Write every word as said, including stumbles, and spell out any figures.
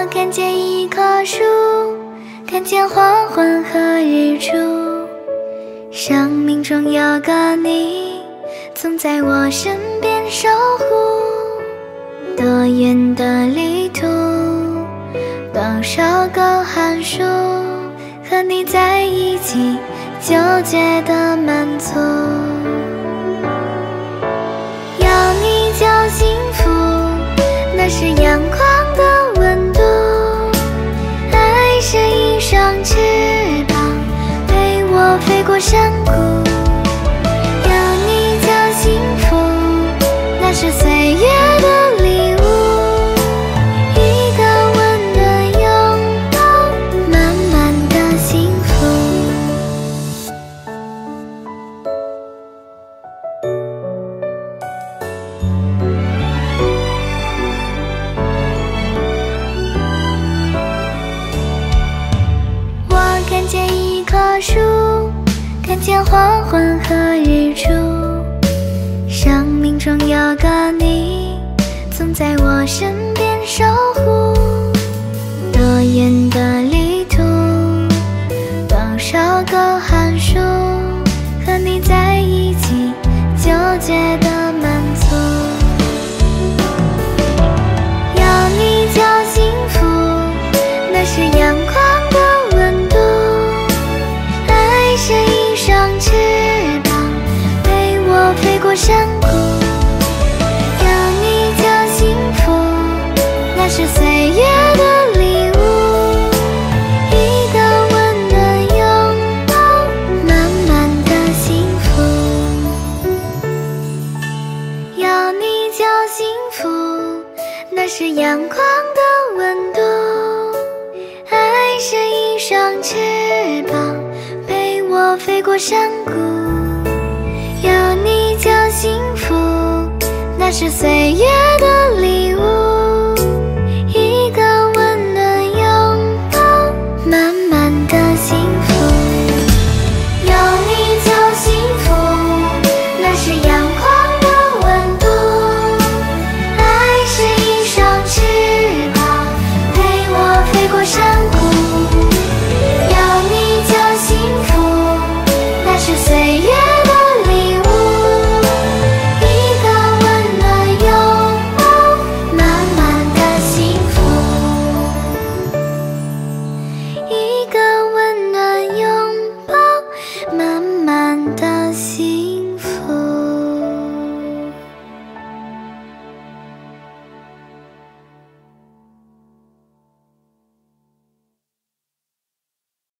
我看见一棵树，看见黄昏和日出，生命中有个你，总在我身边守护。多远的旅途，多少个寒暑，和你在一起就觉得满足。有你就幸福，那是阳光的温度。爱是一双翅膀，陪我飞过山谷。有你就幸福，那是岁月的礼物。一个吻的拥抱，满满的幸福。我看见一棵树，看见黄昏和日出，生命中有个你，总在我身边守护。多远的旅途，多少个寒暑，和你在一起就觉得满足。有你就幸福，那是阳光的温度。爱是一双翅膀，陪我飞过山谷。有你就幸福，那是岁月的礼物。一个吻的拥抱，满满的幸福。有你就幸福，那是阳光的温度。爱是一双翅膀，陪我飞过山谷。有你就幸福，那是岁月的礼物。